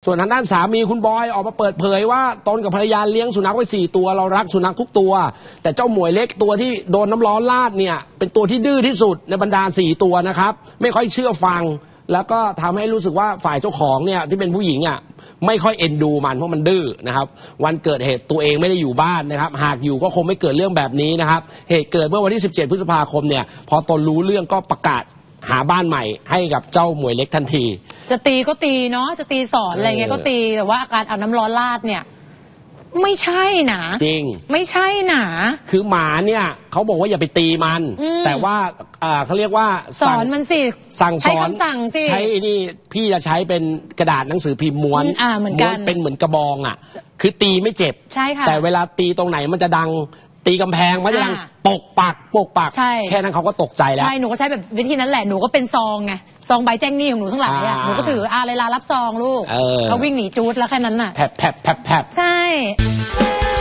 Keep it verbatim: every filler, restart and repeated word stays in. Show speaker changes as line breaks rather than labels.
ส่วนทางด้านสามีคุณบอยออกมาเปิดเผยว่าตนกับภรรยาเลี้ยงสุนัขไว้สี่ตัวเรารักสุนัขทุกตัวแต่เจ้าหมวยเล็กตัวที่โดนน้ำร้อนราดเนี่ยเป็นตัวที่ดื้อที่สุดในบรรดาสี่ตัวนะครับไม่ค่อยเชื่อฟังแล้วก็ทำให้รู้สึกว่าฝ่ายเจ้าของเนี่ยที่เป็นผู้หญิงอ่ะไม่ค่อยเอ็นดูมันเพราะมันดื้อนะครับวันเกิดเหตุตัวเองไม่ได้อยู่บ้านนะครับหากอยู่ก็คงไม่เกิดเรื่องแบบนี้นะครับเหตุเกิดเมื่อวันที่สิบเจ็ดพฤษภาคมเนี่ยพอตนรู้เรื่องก็ประกาศหาบ้านใหม่ให้กับเจ้าหมวยเล็กทันที
จะตีก็ตีเนาะจะตีสอนอะไรเงี้ยก็ตีแต่ว่าอาการเอาน้ำร้อนราดเนี่ยไม่ใช่นะ
จริง
ไม่ใช่นะ
คือหมาเนี่ยเขาบอกว่าอย่าไปตีมันแต่ว่าเขาเรียกว่า
สอนมันสิ
สั่งสอน
ใช้คำสั่งสิ
ใช้นี่พี่จะใช้เป็นกระดาษหนังสือพิมพ์ม้วน
ม้วน
เป็นเหมือนกระบองอ่ะคือตีไม่เจ็บ
ใช่ค่ะ
แต่เวลาตีตรงไหนมันจะดังตีกำแพงมันจะดังปกปักปกปักแค่นั้นเขาก็ตกใจแล้ว
ใช่หนูก็ใช้แบบวิธีนั้นแหละหนูก็เป็นซองไงซองใบแจ้งหนี้ของหนูทั้งหลายอ่ะหนูก็ถืออาเลยลารับซองลูกเขาวิ่งหนีจูดแล้วแค่นั้นน่ะ
แผลบแผลบแผลบ
ใช่